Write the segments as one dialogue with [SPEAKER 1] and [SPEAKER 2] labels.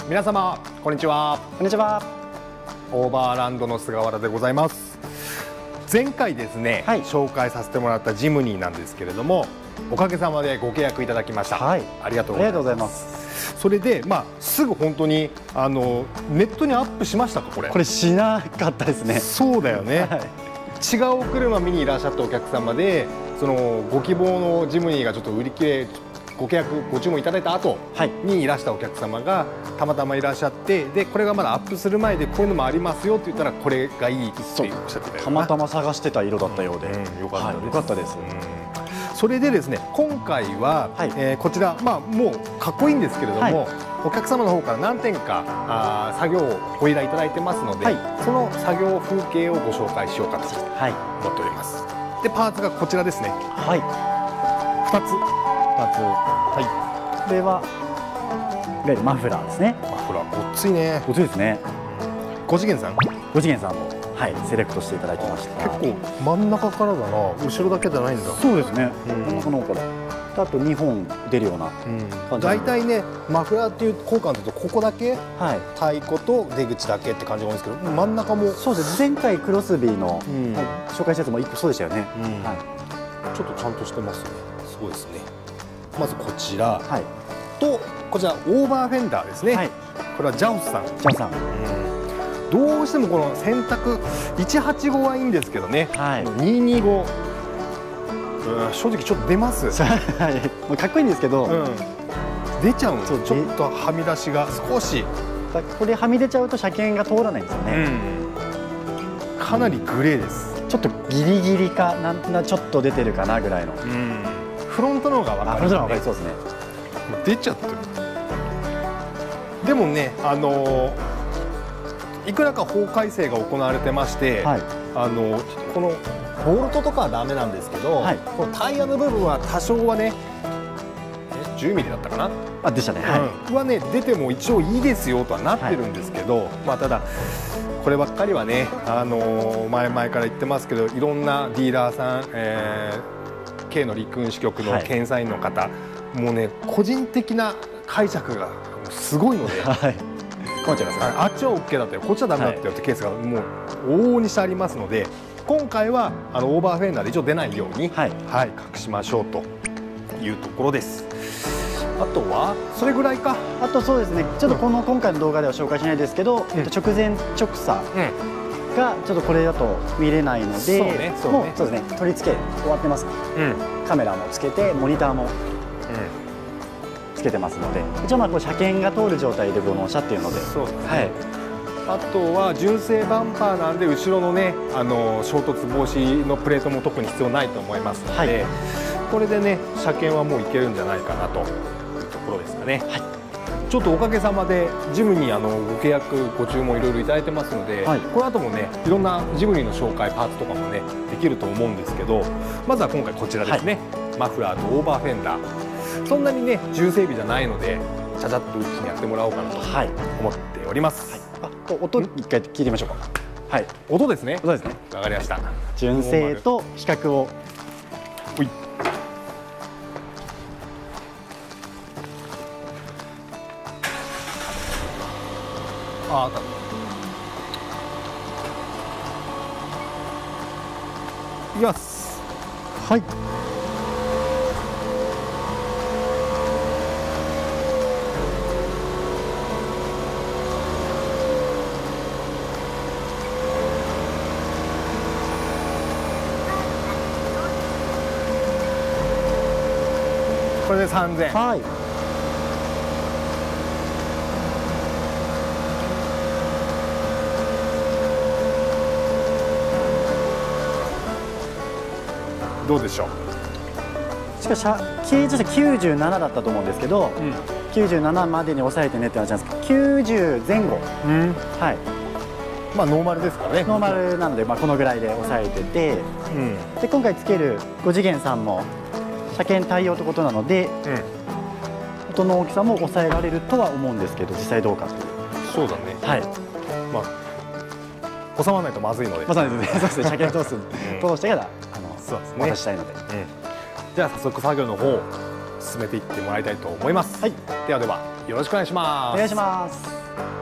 [SPEAKER 1] 皆様こんにちは。
[SPEAKER 2] こんにちは。
[SPEAKER 1] オーバーランドの菅原でございます。前回ですね、紹介させてもらったジムニーなんですけれども、おかげさまでご契約いただきました。ありがとうございます。それで、すぐ本当にネットにアップしましたか？これ
[SPEAKER 2] しなかったですね。
[SPEAKER 1] そうだよね、違うお車見にいらっしゃったお客様で、そのご希望のジムニーがちょっと売り切れ、ご契約ご注文いただいた後にいらしたお客様がたまたまいらっしゃって、でこれがまだアップする前でこういうのもありますよって言ったら、これがいいっておっしゃってたよ。
[SPEAKER 2] たまたま探してた色だったようで、
[SPEAKER 1] よかったです。それでですね、今回はこちら、もうかっこいいんですけれども、お客様の方から何点か作業をご依頼いただいてますので、その作業風景をご紹介しようかと思っております。でパーツがこちらですね。2つ。
[SPEAKER 2] これはいわゆるマフラーですね。
[SPEAKER 1] マフラーごっついね。
[SPEAKER 2] ごっついですね。
[SPEAKER 1] 5次元さん
[SPEAKER 2] もセレクトしていただきました。
[SPEAKER 1] 結構真ん中からだな。後ろだけじゃないんだ。
[SPEAKER 2] そうですね。真ん中の方から。あと2本出るような感じ。
[SPEAKER 1] 大体ね、マフラーっていう効果だとここだけ、太鼓と出口だけって感じが多いんですけど、真ん中も
[SPEAKER 2] そうです。前回クロスビーの紹介したやつも1個そうでしたよね。
[SPEAKER 1] ちょっとちゃんとしてますね。そうですね。まずこちらとこちらオーバーフェンダーですね。これはジャオスさん。どうしてもこの選択185はいいんですけどね、225正直ちょっと出ます。
[SPEAKER 2] かっこいいんですけど、
[SPEAKER 1] 出ちゃうんです。ちょっとはみ出しが少し、
[SPEAKER 2] これはみ出ちゃうと車検が通らないんですよね。
[SPEAKER 1] かなりグレーです。
[SPEAKER 2] ちょっとギリギリかちょっと出てるかなぐらいの。
[SPEAKER 1] フロントの方が分かる。
[SPEAKER 2] フロントの方が分かりそうですね。
[SPEAKER 1] 出ちゃってる。でもね、いくらか法改正が行われてまして、このボルトとかはダメなんですけど、このタイヤの部分は多少はね、10ミリだったかな。
[SPEAKER 2] でしたね。
[SPEAKER 1] はね、出ても一応いいですよとはなってるんですけど、ただこればっかりはね、前々から言ってますけど、いろんなディーラーさん、K の陸運支局の検査員の方、もうね、個人的な解釈がすごいので、あっちは OK だったよ、こっちはダメだったよってケースがもう往々にしてありますので、今回はオーバーフェンダーで一応出ないように、隠しましょうというところです。あとはそれぐらいか。
[SPEAKER 2] あとそうですね、ちょっと今回の動画では紹介しないですけど、直前直差がちょっとこれだと見れないので、もうそうですね、取り付け終わってます。カメラもつけて、モニターもつけてますので、一応こう車検が通る状態でご納車っていうので。
[SPEAKER 1] あとは純正バンパーなんで、後ろのね、衝突防止のプレートも特に必要ないと思いますので、これでね、車検はもういけるんじゃないかなというところですかね。ちょっとおかげさまでジムニーご契約ご注文いろいろいただいてますので、この後もね、いろんなジムニーの紹介パーツとかもねできると思うんですけど、まずは今回こちらですね。マフラーとオーバーフェンダー、そんなにね重整備じゃないので、ちゃちゃっとうちにやってもらおうかなと思っております。
[SPEAKER 2] 音一回聞いてみましょうか。
[SPEAKER 1] 音ですね。
[SPEAKER 2] 音ですね。
[SPEAKER 1] わかりました。
[SPEAKER 2] 純正と比較を。
[SPEAKER 1] いきます。これで3000。どうでしょう。
[SPEAKER 2] しかし軽自動車97だったと思うんですけど、97までに抑えてねって話なんですけど、90前後。
[SPEAKER 1] ノーマルですからね。
[SPEAKER 2] ノーマルなので、このぐらいで抑えてて、で今回つける5次元さんも車検対応ってことなので、音の大きさも抑えられるとは思うんですけど、実際どうかっていう。
[SPEAKER 1] そうだね。収まらないとまずいので。
[SPEAKER 2] そうですね。車検通してから渡したいので。
[SPEAKER 1] じゃあ早速作業の方進めていってもらいたいと思います。
[SPEAKER 2] はい、
[SPEAKER 1] ではではよろしくお願いします。
[SPEAKER 2] お願いします。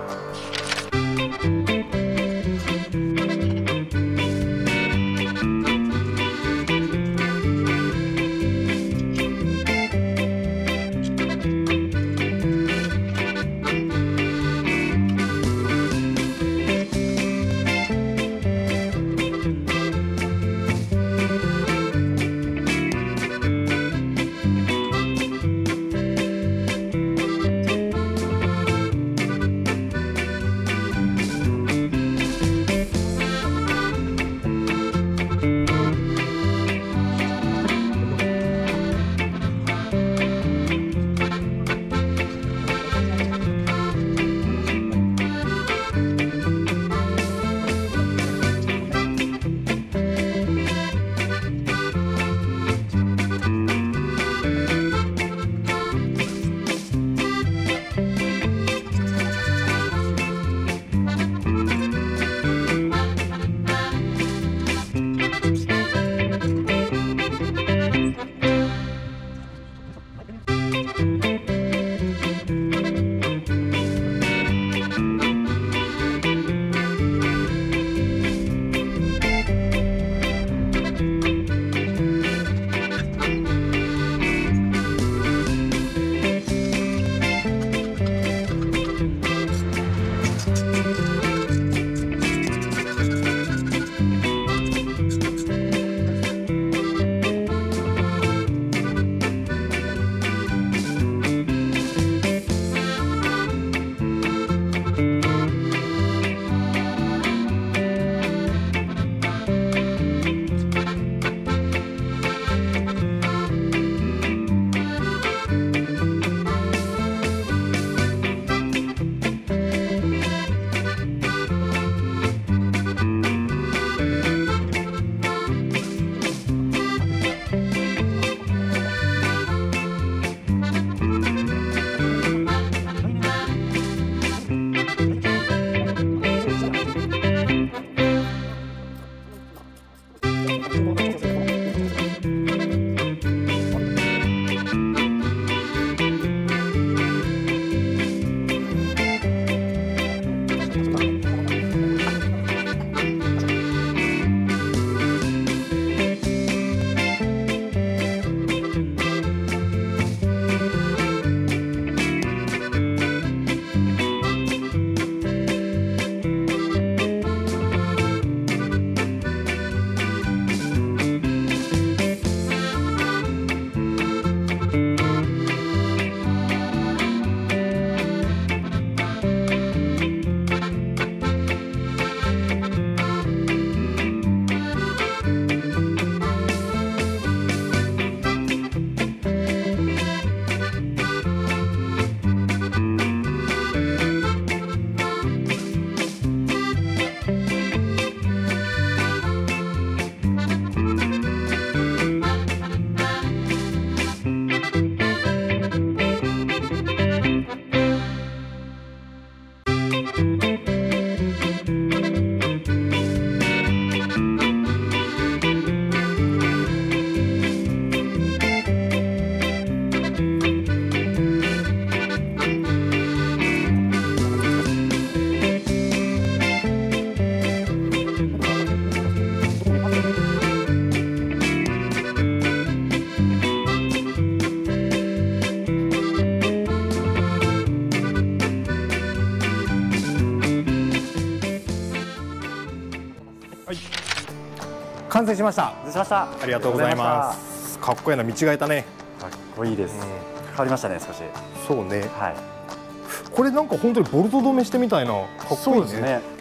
[SPEAKER 1] 完成しました。
[SPEAKER 2] 完成しました。
[SPEAKER 1] ありがとうございます。かっこいいな、見違えたね。
[SPEAKER 2] かっこいいです。変わりましたね、少し。
[SPEAKER 1] そうね。
[SPEAKER 2] はい。
[SPEAKER 1] これなんか本当にボルト止めしてみたいな。かっこいいね。
[SPEAKER 2] そうですね。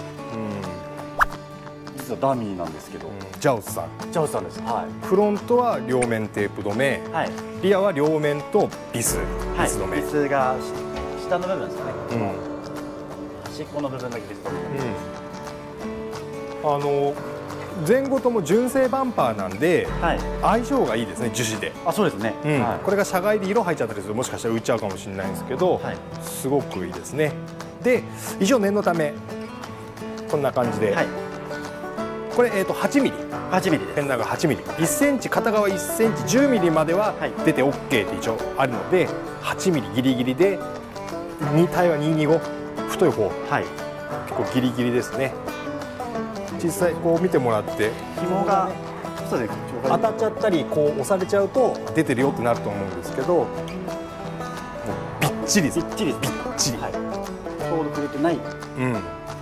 [SPEAKER 2] 実はダミーなんですけど。
[SPEAKER 1] ジャウスさん。
[SPEAKER 2] ジャウスさんです。はい。
[SPEAKER 1] フロントは両面テープ止め。はい。リアは両面とビス止め。
[SPEAKER 2] ビスが下の部分ですかね。端っこの部分だけビス止め。
[SPEAKER 1] 前後とも純正バンパーなんで、相性がいいですね、樹脂で。
[SPEAKER 2] あ、そうですね。
[SPEAKER 1] これが車外で色入っちゃったりするともしかしたら浮いちゃうかもしれないんですけど、すごくいいですね。で、一応念のためこんな感じで、 これ8ミリ。
[SPEAKER 2] 8ミリです。
[SPEAKER 1] フェンダーが8ミリ。1センチ片側1センチ10ミリまでは出て OK って一応あるので、8ミリギリギリでタイヤは225太い方。はい。結構ギリギリですね。実際こう見てもらって
[SPEAKER 2] 紐がそうですね、
[SPEAKER 1] 当たっちゃったりこう押されちゃうと出てるよってなると思うんですけど、もうびっちりです。
[SPEAKER 2] びっちり
[SPEAKER 1] びっちり。
[SPEAKER 2] はい。ちょうど触れてない。
[SPEAKER 1] うん。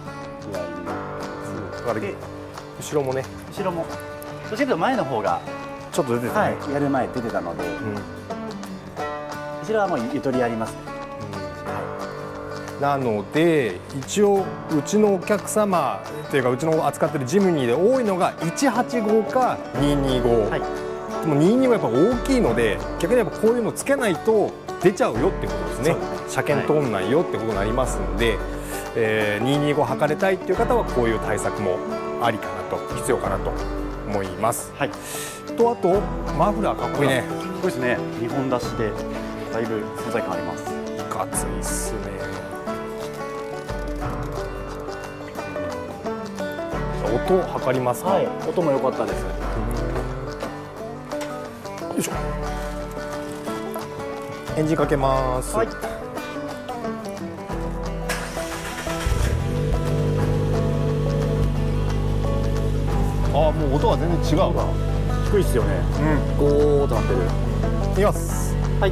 [SPEAKER 1] だから後ろもね。
[SPEAKER 2] 後ろも。どっちかというと前の方が
[SPEAKER 1] ちょっと出てたね。
[SPEAKER 2] はい。やる前出てたので、後ろはもうゆとりありますね。
[SPEAKER 1] なので一応うちのお客様っていうかうちの扱ってるジムニーで多いのが185か225、はい、でも225はやっぱ大きいので逆にやっぱこういうのつけないと出ちゃうよっていうことですね。車検通んないよってことになりますんで、225測れたいっていう方はこういう対策もありかなと必要かなと思います。はい、とあとマフラーかっこいいね。
[SPEAKER 2] すごいですね。2本出しでだいぶ存在感あります。
[SPEAKER 1] いかついっすね。音測りますか。はい、
[SPEAKER 2] 音も良かったです。よ
[SPEAKER 1] いしょ。エンジンかけます。はい。ああ、もう音は全然違うわ。
[SPEAKER 2] 低いっすよね。うん。ゴーとなってる。
[SPEAKER 1] いきます。
[SPEAKER 2] はい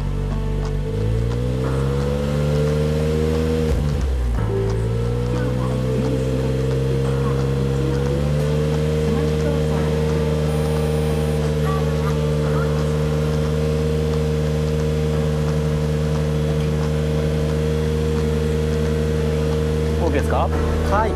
[SPEAKER 2] 。OK ですか？はい。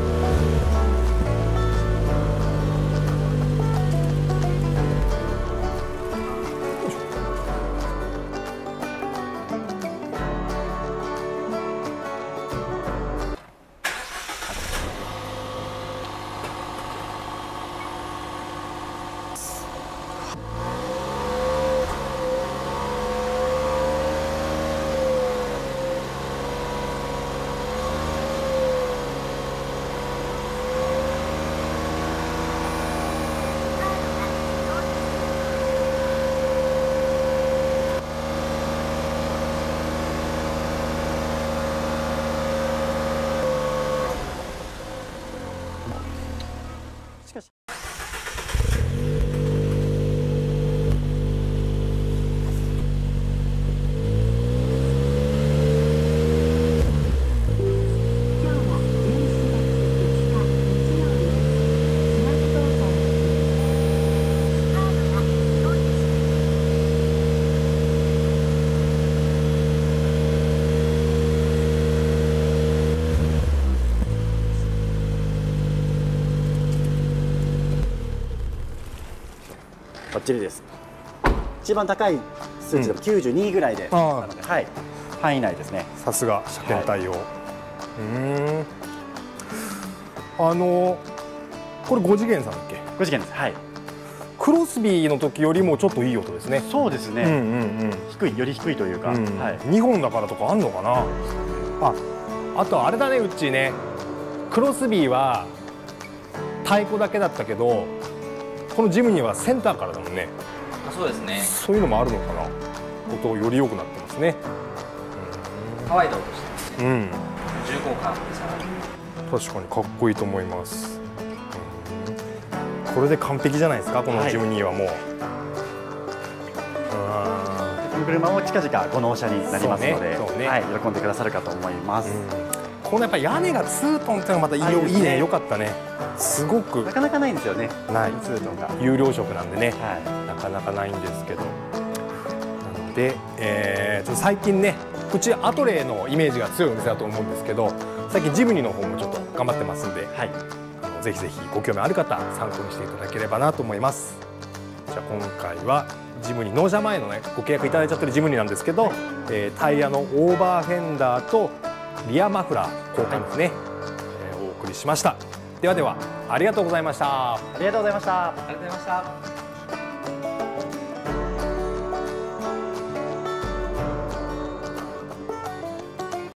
[SPEAKER 2] しかしバッチリです。一番高い数値でも92ぐらいで、はい、範囲内ですね。
[SPEAKER 1] さすが車検対応。これ5次元さんだっけ
[SPEAKER 2] ？5次元です。はい。
[SPEAKER 1] クロスビーの時よりもちょっといい音ですね。
[SPEAKER 2] そうですね。低い、より低いというか、はい。
[SPEAKER 1] 2本だからとかあんのかな。あとあれだね、うっちーね。クロスビーは太鼓だけだったけど、このジムにはセンターからだもんね。
[SPEAKER 3] そうですね。
[SPEAKER 1] そういうのもあるのかな。音より良くなってますね。
[SPEAKER 3] 乾いた音してますね。重厚感ですから。
[SPEAKER 1] 確かにかっこいいと思います。これで完璧じゃないですか、このジムニーはもう。
[SPEAKER 2] この車も近々ご納車になりますので、はい、喜んでくださるかと思います。
[SPEAKER 1] このやっぱ屋根がツートンっていうのがまたいいね、良かったね。すごく
[SPEAKER 2] なかなかないんですよね。
[SPEAKER 1] ない、
[SPEAKER 2] ツートンが
[SPEAKER 1] 有料色なんでね、なかなかないんですけど。なので、ちょっと最近ね、うちアトレーのイメージが強いお店だと思うんですけど、最近ジムニーの方もちょっと頑張ってますんで、ぜひぜひご興味ある方参考にしていただければなと思います。じゃあ今回はジムニー納車前のねご契約いただいちゃってるジムニーなんですけど、タイヤのオーバーフェンダーとリアマフラー交換ですね、お送りしました。ではではありがとうございました。
[SPEAKER 2] ありがとうございました。
[SPEAKER 3] ありがとうございました。